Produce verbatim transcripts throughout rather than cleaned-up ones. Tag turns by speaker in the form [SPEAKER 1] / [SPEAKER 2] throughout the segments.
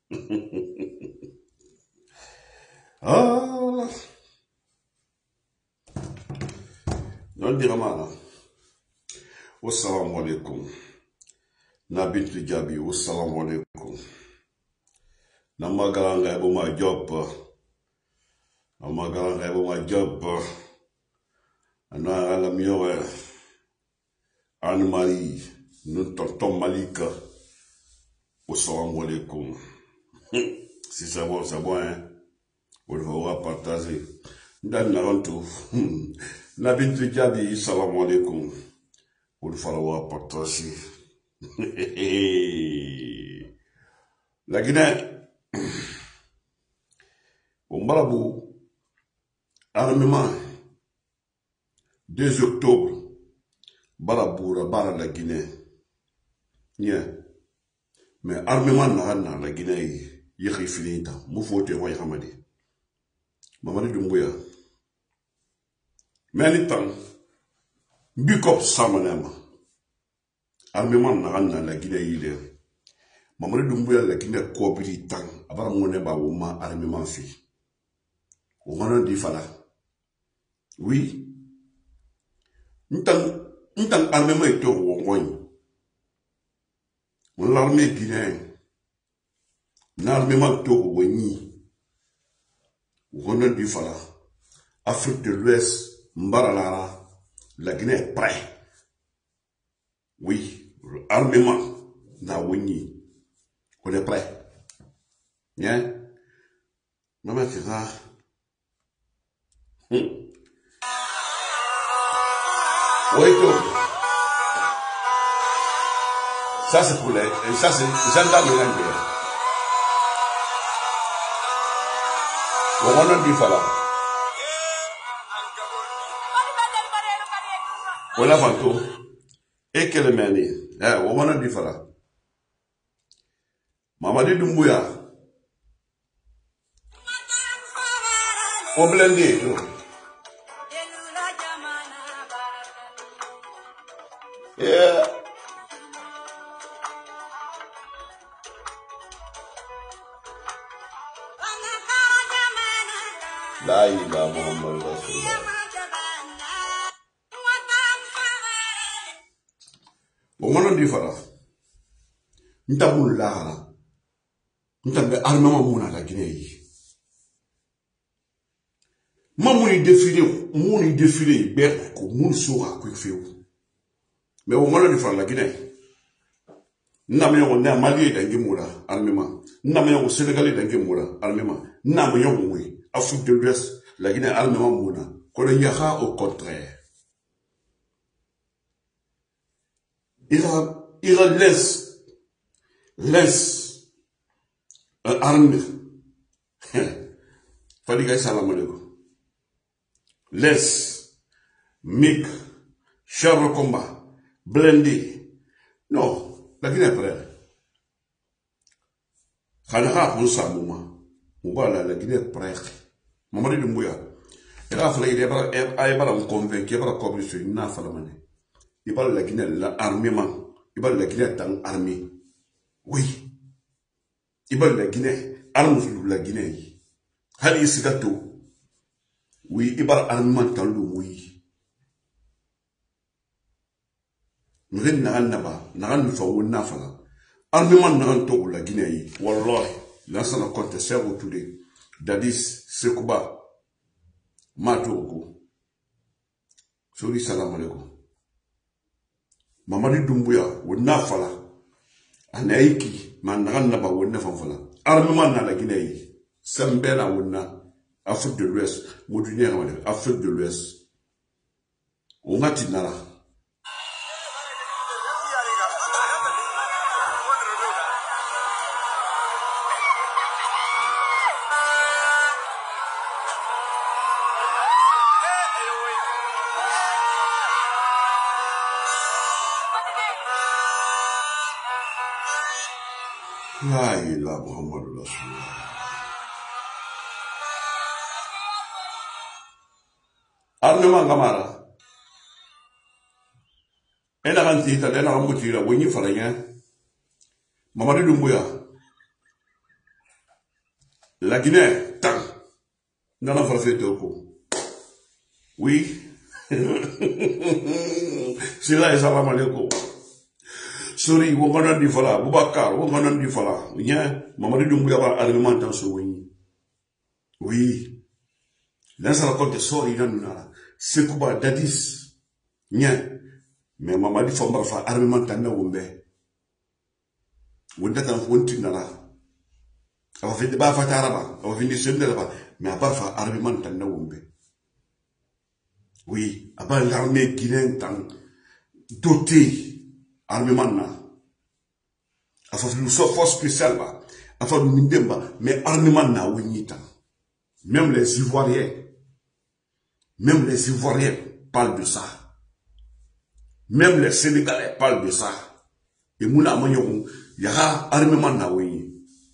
[SPEAKER 1] Ah, non diramana. Wassalamu alaikum. Nabint Jabi, wassalamu alaikum. Namagaranga ebo ma job. Namagaranga ebo ma job. Ana la miore. Anne Marie, nous tonton Malika. Wassalamu alaikum. Si c'est bon, c'est bon, hein. Vous devez partager. Dan narantu. Nabint Jabi, salam alaikum. Vous devez partager. La Guinée. Au Malabou, armement, deux octobre, Balaboura, Bara la Guinée. Yeah. Mais armement n'a la Guinée, il y a fini. Moufote, Roy Hamadi. Mamadi Doumbouya. Mais les temps, Bukop Samanema. Armement n'a la Guinée, il est. Mamadi Doumbouya, la Guinée, coopérit tant. Avant mon éba, Ouma, armement fi. Ouma dit Fala. Oui. N'tang, n'tang armement est au Wongoy. L'armée guinéenne. L'armement est au Wonyi. Ouma dit Fala. Afrique de l'Ouest, Mbarala, la Guinée est prête. Oui. L'armement n'a Wonyi. On est prêt. Bien. Maman, c'est ça. Hmm. Oui, tout. Ça, c'est pour les. Ça, c'est les gendarmes de l'Angleterre. On a dit Fala. On a vanté. Et quelle manie. On a dit Fala. Mamadi Doumbouya. On blendé. Yeah. La ilaha Muhammad Rasulullah. On m'a dit Fala. N'tabou la. N'tabou armement mouna la Guinée. Mamouni défilé, mouni défilé, ber, ko moun soura kou féou. Mais au moment de faire la Guinée, n'amène au Mali d'un Gémoura, armement. N'amène au Sénégalais d'un Gémoura, armement. N'amène au oui, Afrique de l'Ouest, la Guinée armement mouna. Qu'on y aura au contraire. Il a, il a laisse, laisse, un armée. Fadiga salam alaikum. Laisse, Mick, char de combat, blindé. Non, la Guinée est prête. Khanaka pour ça, moment. Mouba, la Guinée est prête. Mamadi Doumbouya. Il a fallu, il a pas convaincu, il a pas compris sur une affaire. Il parle de la Guinée, l'armement. Il parle de la Guinée dans l'armée. Oui. Il parle de la Guinée, arme de la Guinée. Hali Sigato. Oui, il parle allemand dans le oui. Nous sommes dans le naba, nous sommes dans le nafala. Allemand dans le la Guinée. Wallah, l'ensemble de compte c'est au tout de Dadis, Sekouba, Matoko. Sori salam alaikum. Mamadi Doumbouya, ou nafala. Anaiki, man naba ou nafala. Allemand dans la Guinée. Sembena ou na. Afrique de l'Ouest, Moudunière, Afrique de l'Ouest. On a tinara. La ilaha Muhammad Rasulullah. Arnement Gamara. Elle a rentré, elle a rentré, elle a rentré, Mamadi Doumbouya. La Guinée, tant. Dans la fait de oui. C'est là, salam alaikum. Sorry, on va dire voilà, Boubacar, on va dire voilà. Bien, Mamadou Doumbouya va argument dans ce oui. Oui. Là, ça raconte sorry, non, non, c'est Kuba Dadis. Bien. Mais Mamadou Fomba fa argument dans le Wumbe. Wunda tan wonti nala. Awa fi ba fa taraba, awa fi sende là mais à part fa argument dans le Wumbe. Oui, à part l'armée guinéenne tant dotée armement na. A fa une force spéciale ba, a fa une ndemba, mais armement na winita. Même les Ivoiriens, même les Ivoiriens parlent de ça. Même les Sénégalais parlent de ça. Et mouna manyon, yara armement na wini.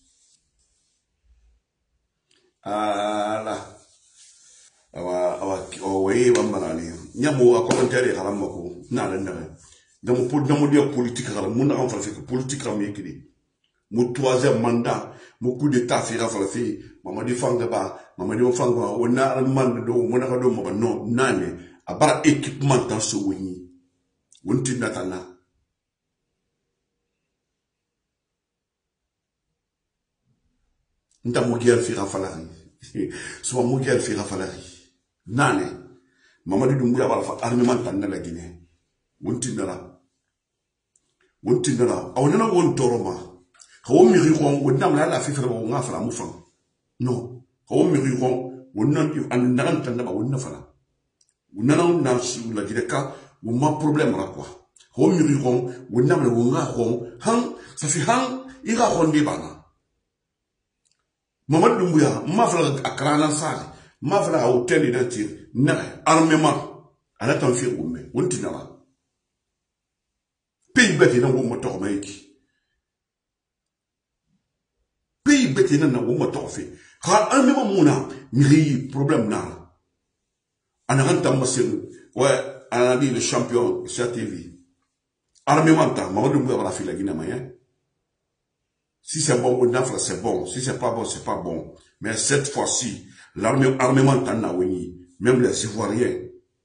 [SPEAKER 1] Ah là. Awa awa owe wambarani. Nyamo a commentaire kalamako na la na. Dans mon dans mon dia politique kala mouna en français politique ram yekidi. Mon troisième mandat, mon coup d'état fira falafi, Mamadi Fanga ba, Mamadi Fanga, on a un man do, monakado mo non nane, a bara équipement dans ce wini. Wunti natana. Nta mugiel fira falari. Soit mugiel fira falari. Nane. Mamadi Doumbouya ba fa armement tan na la Guinée. Wunti nara. Wunti nara. Awona won toroma. Kawo miri kon wonna la la fifra ko nga fala mu fan. Non. Kawo miri kon wonna an nan tan ba wonna fala. Wonna na su la Guinée ka ou ma problème là quoi. Ho miri kon wonna me wonga kon han ça fait han ira kon di bana. Mamadou Doumbouya ma fala akrana sa ma fala hôtel identité na armement ala tan fi umme wonti na pays beti na wo moto maiki pays beti na wo moto fi ha armement muna miri problème na ana ranta masen ouais ana dit le champion sur T V armement ta Mamadou Doumbouya la fi la Guinée moyen. Si c'est bon, c'est bon. Si c'est pas bon, c'est pas bon. Mais cette fois-ci, l'armée armement t'en a oui. Même les Ivoiriens.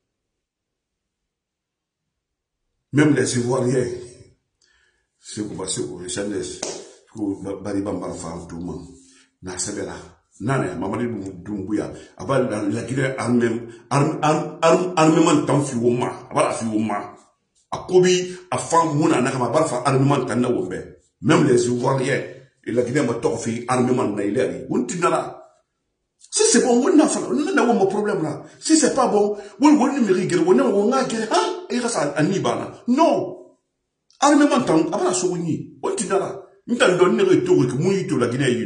[SPEAKER 1] Même les Ivoiriens. C'est quoi, c'est quoi, c'est quoi, Bariba Mbarafam, tout le monde. Na sebela. Nane, Mamadou Doumbouya. Abal la Guinée armement t'en fi woma. Abal fi woma. A Kobi, a femme mouna, n'a pas fa armement t'en a wombe. Même les Ivoiriens, et la Guinée m'a fait armement na ileri. Si c'est bon, on n'a pas problème là. Si c'est pas bon, on va nous régler, on va nous ah, il reste un Nibana. Non. Armement tant, avant la soigner. On dit là. Nous t'en donnons retour que mouillito la Guinée.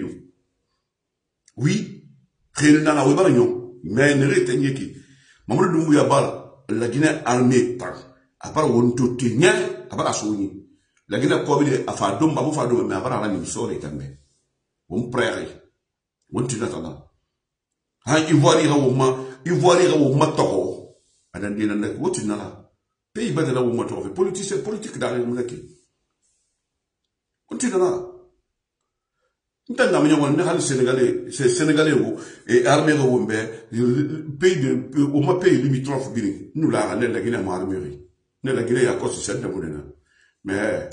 [SPEAKER 1] Oui. Rien dans la webarion. Mais ne retenez qui. Mamadou Doumbouya bal, la Guinée armée tant. À part on te tient, à part la soigner. La Guinée Covid a fait dom, babu fa dom, mais avant la nuit, sort et tambe. On prairie. On tue natana. Ha, Ivoire ira au ma, Ivoire ira au matoro. Adan dina nek, what in nala. Pays bade la au matoro. Politicien, politique dans les mounaki. On tue nala. N'tan na mignon, on est Sénégalais, c'est Sénégalais ou, et armée au mbe, pays de, au ma pays limitrophe Guinée. Nous la, la Guinée ma armée. Ne la Guinée à cause de cette mounena. Mais,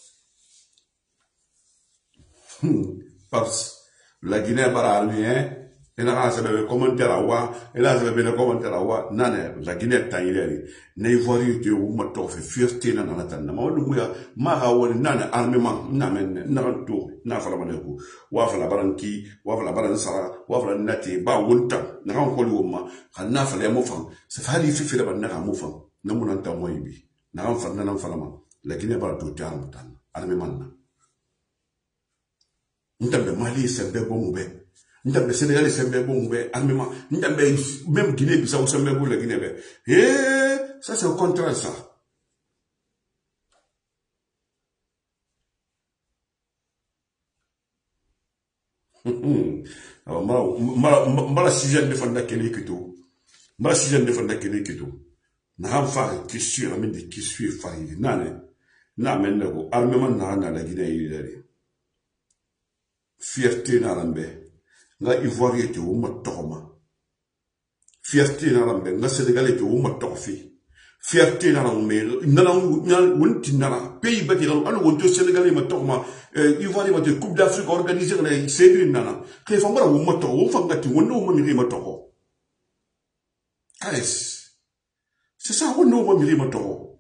[SPEAKER 1] parce la Guinée baralien, et la sabe commentaire à wa, et la sabe le commentaire à wa, nane, la Guinée taïleri, ne voyez de ou mato fait fierté dans la tana. Ma ou ya, mara ou nane armement, namen, nan tour, na fala maneku, waf la baranki, waf la baransara, waf la nati, ba wunta, nan koli woma, na fala mofan, c'est fali fifi la banana mofan, nan mon anta moyibi, nan fala nan fala ma. La Guinée va tout arme tan armement n'tambe Mali c'est be bon be n'tambe Sénégal c'est be bon be armement n'tambe même Guinée Bissau c'est be bon la Guinée be eh ça c'est au contraire ça alors mala mala mala sixième de fanda kele kito mala sixième de fanda kele kito na fa qui suit la mine qui suit fa nane na menne ko armement na na la Guinée ilere fierté na lambe nga Ivoirien te o ma tokoma fierté na rambe nga Sénégalais te o ma tokofi fierté na rambe nana wonti nana pays bati ran anu wonto Sénégalais ma tokoma Ivoirien ma te Coupe d'Afrique organisée na série nana ke fa mara o ma toko o fa ngati wono o ma mi ma toko Yes. C'est ça wono o ma mi ma toko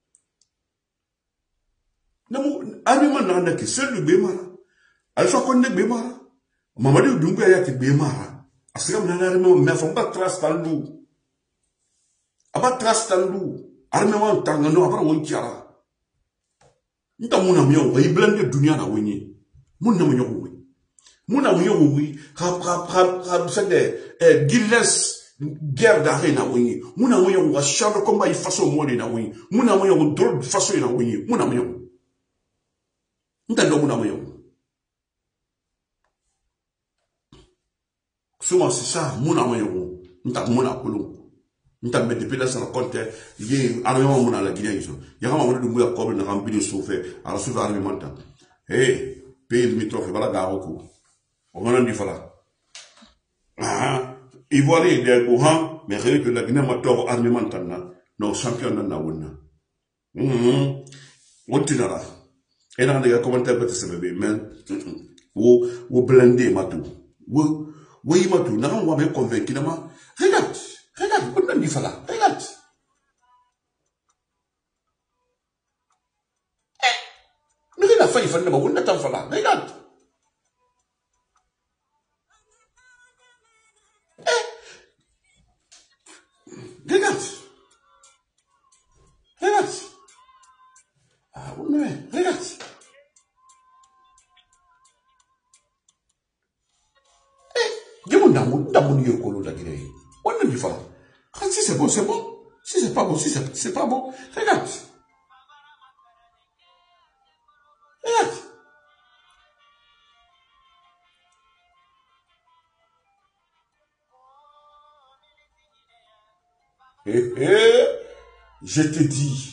[SPEAKER 1] namu arima na na ke selu be mara alfa konne be mara Mamadou Doumbouya yaki bemara. Asigam nanare me me fomba trust tandu. Aba trust tandu. Arme wan tangano abara wonkiara. Nta muna miyo wa iblande dunia na wenye. Muna mwenye wi. Muna mwenye wi. Ha ha ha ha sende eh Guinness guerre d'arrêt na wenye. Muna mwenye wa chambre combat ifaso mole na wenye. Muna mwenye wa drôle faso na wenye. Muna mwenye. Nta ndo muna mwenye. Souvent c'est ça, mon amour, nous avons mon apollon. Nous avons depuis là, ça le compte, il y a un moment à la Guinée. Il y a un moment de mouiller à Kobe, de remplir le souffle, à la souffle alimentaire. Eh, pays limitrophe, voilà, Garoko. On en dit voilà. Ah, Ivoirien, des Gohan, mais rien que la Guinée m'a tort alimentaire, nos champions de la Wuna. Hum, on tient là. Et dans les commentaires, peut-être c'est bébé, mais, ou, ou blender, ma tout. Ou, oui, ma tout, n'a pas me convaincu, n'a regarde, regarde, on a dit fala, regarde. Eh, nous avons failli faire le bon, on a tant fala, regarde. Eh, regarde. Regarde. Ah, on est, regarde. On ne dit pas. Si c'est bon, c'est bon. Si c'est pas bon, si c'est pas bon, regarde. Regarde. Eh, eh, je te dis.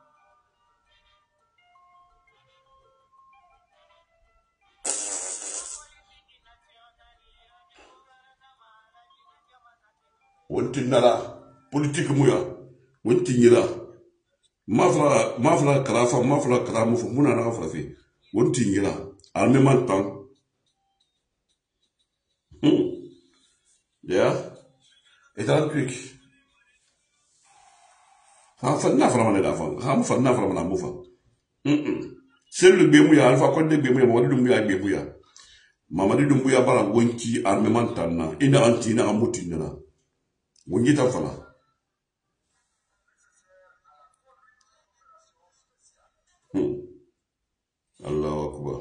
[SPEAKER 1] Wonti nala politique muya wonti nyira mafla mafla karafa mafla karamu fu muna na frafi wonti nyira alme man tan hmm ya etan quick ha fa na fra man da fa ha mu fa na fra man mu fa hmm c'est le be muya alfa ko de be muya mo de muya be muya Mamadi Doumbouya bara wonti alme man tan na ina antina amuti na Wongita fala. Hmm. Allahu Akbar.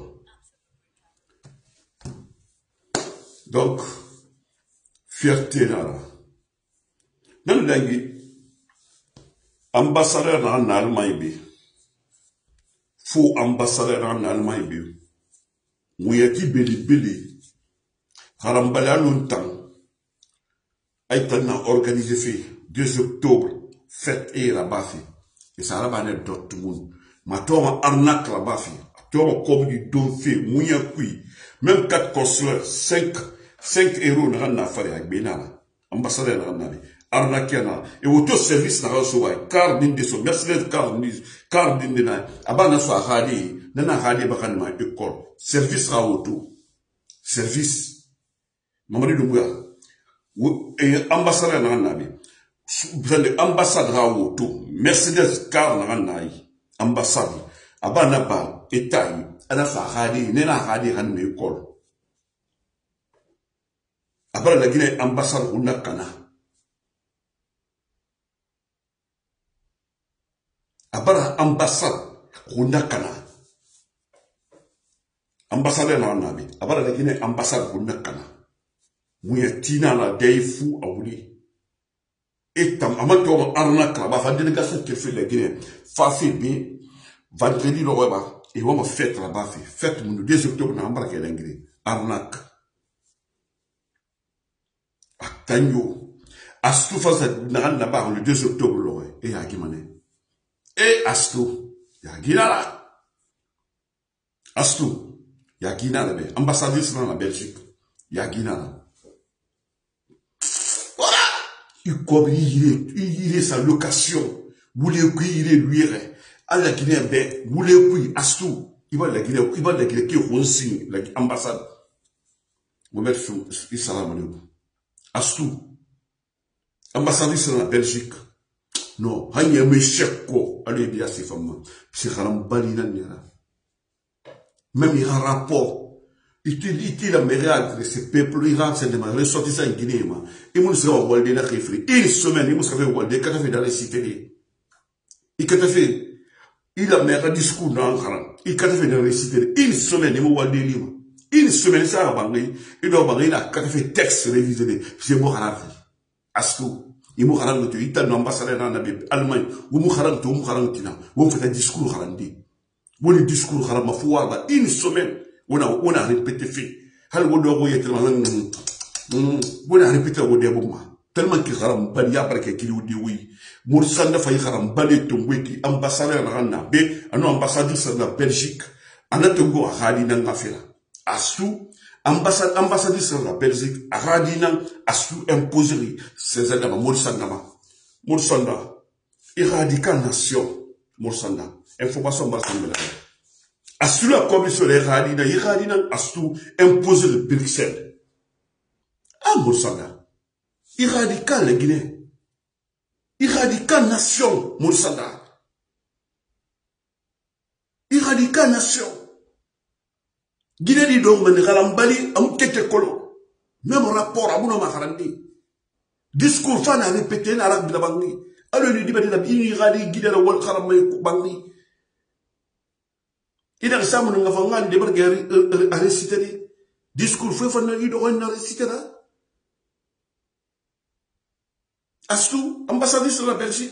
[SPEAKER 1] Donc, fierté là. Nan dangi ambassadeur en Allemagne bi. Faux ambassadeur en Allemagne bi. Mouyaki beli beli. Harambala longtemps. Aïtana organisé fait deux octobre, fête et la bafi. Et ça a bané Dortmund. Ma toma arnaque la bafi. Toma comme du don fait, mouya kui. Même quatre consuleurs, cinq, cinq euros n'a rien à faire avec Benala. Ambassadeur n'a rien à faire. Arnaque na. Et auto service n'a rien à faire. Car d'une de son, Mercedes car d'une, car d'une de na. Abana soit radi, nana radi bakanima école. Service ra auto. Service. Mamadi Doumbouya. Et ambassadeur na nabi brande ambassade ra woto Mercedes car na nayi ambassade abana ba etai ana fa hadi nena hadi han me école abara la Guinée ambassade una kana abara ambassade una kana ambassadeur na nabi abara la Guinée ambassade una kana Mouya tina la deifu aouli. Et tam amato arnaque là-bas, la délégation qui fait la Guinée, fa fait bien, vendredi le roi, et on va fête là-bas, fête le deux octobre, on a embarqué l'Angleterre, arnaque. Atanyo, Astou fa là-bas le deux octobre le roi, et à Guimane. Et Astou, y'a Guinala. Astou, y'a Guinala, ambassadrice dans la Belgique. Yagina. Voilà. Il cobre, il est sa location. Vous voulez qu'il est lui, à la Guinée, vous voulez qu'il astou. Il va la Guinée, il va la Guinée qui est l'ambassade. Vous mettez sur Islam. Astou. Ambassade sur la Belgique. Non, il y a un chèque. Allez, bien, ces femmes. C'est Karambali. Même il y a un rapport. Il dit la merde de ces peuples, il rentre, c'est de ma ressortissant en Guinée. Il m'a dit, on va le dire, une semaine, il m'a dit, on va le dire, qu'est-ce que fait dans les cités? Il qu'a fait, il a mis un discours dans le Coran. Il qu'a fait dans les cités. Une semaine, il m'a dit, une semaine, ça va banger. Il doit banger, il a fait texte révisé. C'est moi, Astou. Il m'a dit, il t'a ambassadeur en Allemagne. Ou m'a dit, ou m'a dit, ou fait un discours harandi. Ou le discours harama fouarda. Une semaine. On a, on a répété fait. Hal wodo woye tellement, on a répété wodo bouma. Tellement qu'il haram bali après qu'il dit oui. Moursanda failli haram bali tombe qui ambassadeur na na be, ano ambassadeur sur la Belgique. Anatongo a hadina ngafela. Asu ambassade ambassadeur sur la Belgique a hadina asu imposerie ces adama Moursanda ma. Moursanda éradiquer nation. Moursanda information basambela. Assu la commission de Radina, Radina, Assu imposer le Bruxelles. Ah, Moursanda. Irradical la Guinée. Irradical nation, Moursanda. Irradical nation. Guinée dit donc, mais Ralambali, am kete kolo. Même rapport à Mouna Maharandi. Discours fan a répété l'arabe de la Bangui. Alors, il dit, mais il a irradié Guinée la Wal Karamay Bangui. Il a récemment un enfant de débarquer à réciter. Discours fait fan il doit en réciter là. Astou, ambassadeur sur la Belgique.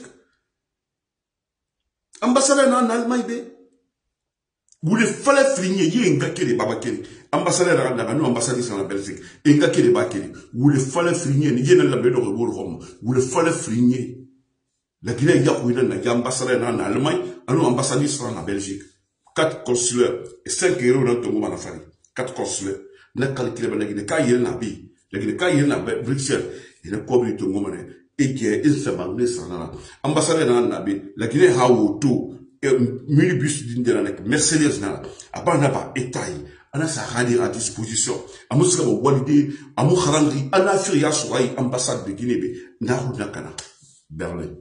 [SPEAKER 1] Ambassadeur en Allemagne. Vous le fallait finir, il y a un gars qui est babakiri. Ambassadeur en Allemagne, non ambassadeur sur la Belgique. Un gars qui est babakiri. Vous le fallait finir, il y a un gars qui est babakiri. Vous le fallait finir. La Guinée, il y a un ambassadeur en Allemagne, un ambassadeur sur la Belgique. Quatre consulaires et cinq euros dans ton moment d'affaires. Quatre consulaires. N'a calculé la Guinée, quand il y a un habit, la Guinée, quand il y a un Bruxelles, il a couvert ton moment. Et qui est il se manque ça là. Ambassadeur dans l'habit, la Guinée a auto, et minibus d'Indiana, Mercedes là, à part n'a pas étaille, on a sa radio à disposition. À Moussa Walidi, à Moukharangri, à la Furia Souraï, ambassade de Guinée, Nahu Nakana, Berlin.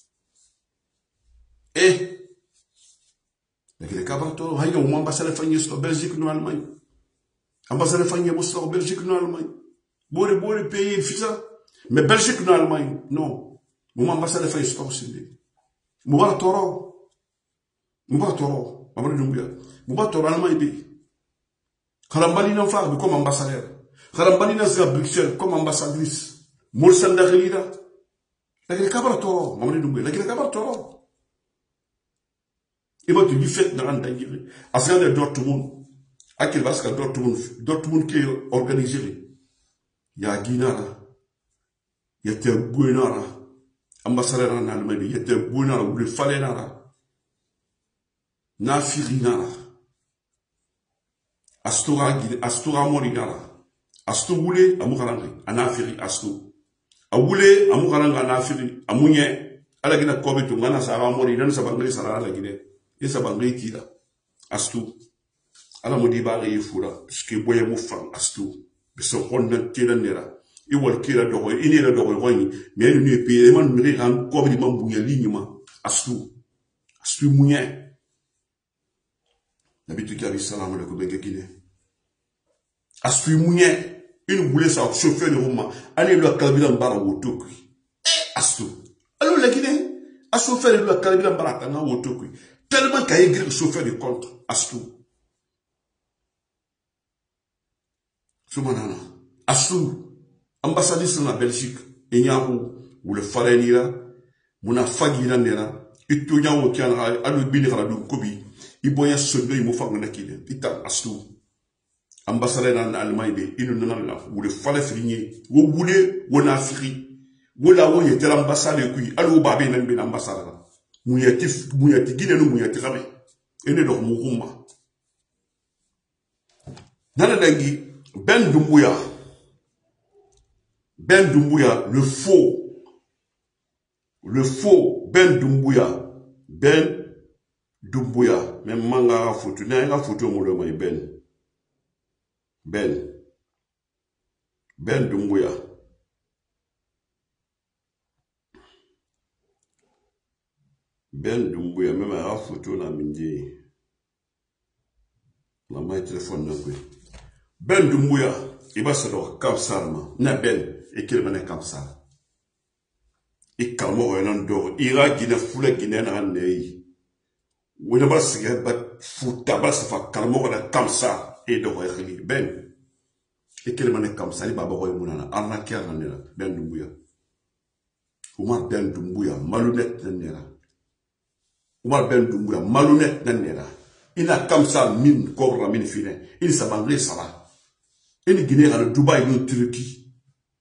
[SPEAKER 1] Et la Guinée Cabarto, il y a un ambassadeur Fagné sur Belgique ou Allemagne. Ambassadeur Fagné sur Belgique ou Allemagne. Bon, bon, pays, fisa. Mais Belgique ou Allemagne, non. Mon ambassadeur Fagné sur Belgique. Mouba Toro. Mouba Toro. Mamadou Doumbia. Mouba Toro, Allemagne. Karambali n'a pas comme ambassadeur. Karambali n'a pas Bruxelles comme ambassadrice. Moursanda Relida. La Guinée Cabarto, Mamadou Doumbia. La Guinée Cabarto. Il va te dire fait dans l'antenne. À ce moment-là, Dortmund, à quel base que Dortmund, Dortmund qui est organisé. Il y a Guinara, il y a Guinara, ambassadeur en Allemagne, il y a Guinara, ou le Falenara, Nafirinara, Astura, Astura Morinara, Astoule, Amoukarangri, Anafiri, Astou. Aoule, Amoukaranga, Anafiri, Amounye, à la Guinée, Kobetu, Ngana Sara Mori, Nan Sabangri, Sara, la Guinée. Et ça va ngreiti là. Astou. Ala modi ba re fura. Ce que boye mo fan astou. Mais son honnan tira nera. I wal kira do i ni la do royi. Mais ni pe man mi ran ko bi man bunya lignement. Astou. Astou mounya. Nabitu ki abi salam alaikum benga Guinée. Astou mounya. Une boule ça chauffeur de Roma. Allez le calbilan bara wotokui. Astou. Alors la Guinée. A chauffeur le calbilan bara tanga wotokui. Tellement qu'il y a écrit chauffeur de contre, Astou. Soumanana. Astou. Ambassadeur sur la Belgique. Et y a où le Falenira. Mouna Fagina Nera. Et tout y a où qui a un binira de Kobi. Il boit un sonde, il m'a fait un akile. Il t'a Astou. Ambassadeur en Allemagne, il ne n'a là. Où le Fale Frigné. Où voulez, où n'a fri. Où là où il était l'ambassadeur qui. Allô, Babé n'a pas l'ambassadeur. Mouyati, mouyati, Guinée, nous mouyati, ramé. Et ne dormons pas. Dans le dengue, Ben Doumbouya, Ben Doumbouya, le faux, le faux Ben Doumbouya, Ben Doumbouya, même manga photo, n'a photo mon Ben, Ben, Ben Doumbouya. Ben Doumbouya, même à la photo, na mindi. La main téléphone, n'a pas. Ben Doumbouya, il va se faire comme ça, na Ben, et qu'il va comme ça. Et calmo, un an d'or, ira Guinée, foule Guinée, n'a ney. Ou ne va se faire, fouta, va se faire calmo, comme ça, et de réagir. Ben, et qu'il va comme ça, il va avoir un mouna, arnaquer, Ben Doumbouya. Oumar Ben Doumbouya, malhonnête, n'a Oumar Ben Doumbouya, malhonnête nanera. Il a comme ça mine, cobra mine filet. Il s'abandonne ça va. Il Guinée à Dubaï, une Turquie.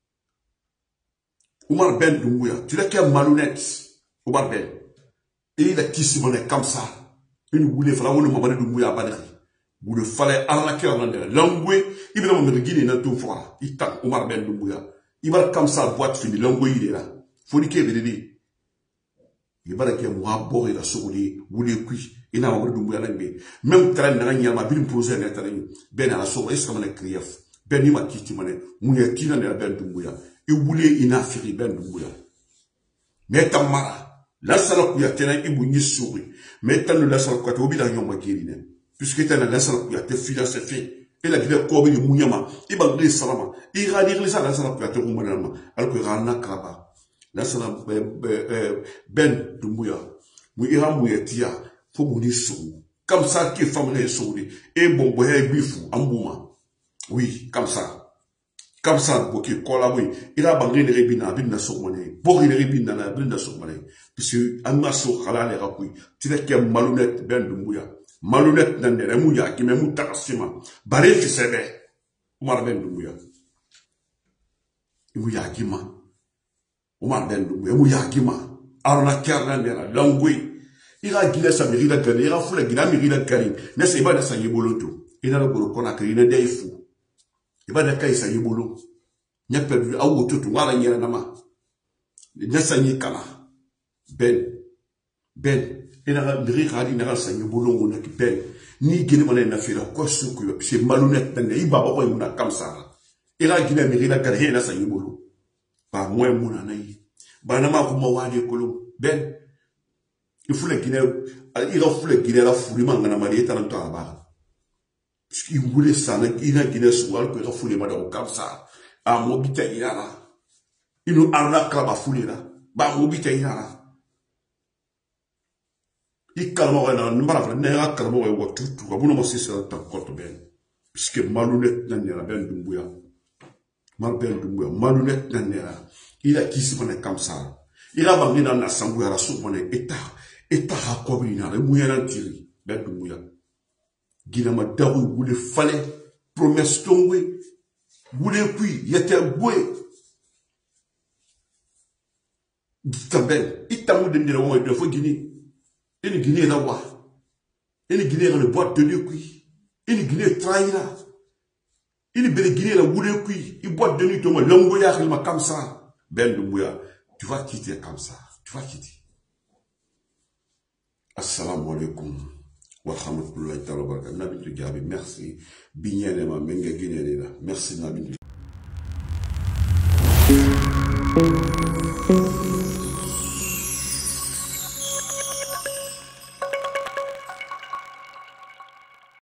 [SPEAKER 1] Oumar Ben Doumbouya, tu l'as qu'un malhonnête. Oumar Ben. Et il a qui se monnaie comme ça. Une boule fallait on m'a Ben Doumbouya à Badri. Boule fallait arnaquer en André. L'angoué, il veut me Guinée dans tout fois. Il tape Oumar Ben Doumbouya. Il va comme ça, boîte finie. L'angoué, il est là. Faut dire qu'il est il va dire que moi, bon, il a sauvé, vous les cuits, il n'a pas de double même train de rien, ma ville posée à l'intérieur, ben à la sauve, est-ce qu'on a crié, ben il m'a quitté, mounia qui n'a pas de double, il voulait, il n'a fait ben double. Mais ta mara, la salle où il y a tellement, il bouillit souris, mais tant la salle où il y a oublié la yomba guérine, puisque t'as la salle où il y a tes filles à ses fait, et la guerre corbe de mouillama, il va glisser salama, il va dire les salles, la salle où il y a tes roumanama, alors que Rana Kraba. La salam Ben Doumbouya, oui, il a mouillé tia, faut mourir sou. Comme ça, qui est famille souri. Et bon, boye bifou, ambouma. Oui, comme ça. Comme ça, ok, kola oui. Il a bandé les rébina, bin sur monnaie. Bori les rébina, bin sur monnaie. Puisque, un masso, halal et rapouille. Tu n'es qu'un malhonnête Ben Doumbouya. Malhonnête n'a n'est mouya, qui m'a moutassima. Barré qui s'est Oumar Ben Doumbouya. Il mouya qui m'a. Oumar Ben Doumbouya, mouya kima, arna kerna nera, langui. Ira gila sa mirila gani, ira fula gila mirila gani. Nesa iba na sa yiboloto. Ina na bolo kona kiri na deifu. Iba na kai sa yibolo. Nya perdu awu tutu wala nyera nama. Nesa nyikala. Ben. Ben. Ina na miri khadi na sa yibolo ngona ki ben. Ni gini mana na fira kwa suku. C'est malhonnête tane. Iba bako yuna kamsara. Ira gila mirila gani na sa yibolo. Par moi, mon anaï. Banama, comment on dit que Ben, il faut le Guinée, il a fait le Guinée, la foule, man, on a marié, t'as un temps là-bas. Parce qu'il voulait ça, il a Guinée souvent, qu'il a foulé, madame, comme ça. Ah, mon bité, il a là. Il nous a là, là, foulé là. Bah, mon bité, il a là. Il calme, on ne va pas, on a calme, on va tout, tout, on va se faire un compte Ben. Parce que malhonnête, n'a pas Ben Doumbouya. Mal Ben Doumbouya, malhonnête, n'a pas. Il a qui se connaît comme ça. Il a bandé dans l'assemblée à la soupe, État, État a couvert, il a mouillé en tiré. Ben Doumbouya. Guinama Daou, vous le fallait, promesse tombée, vous le puis, il était boué. Tambel, il t'a mou de dire, il faut Guinée. Il est Guinée là-bas. Il est Guinée dans le boîte de nuit. Il est Guinée trahira. Il est bel Guinée là, vous le puis, il boîte de nuit, tout le monde, l'angoya, il m'a comme ça. Ben Doumbouya, tu vas quitter comme ça. Tu vas quitter. Assalamu alaikum. Wa rahmatullahi ta'ala wa barakatuh. Nabi Tugabi, merci. Bignane ma menga Guinée là. Merci Nabi.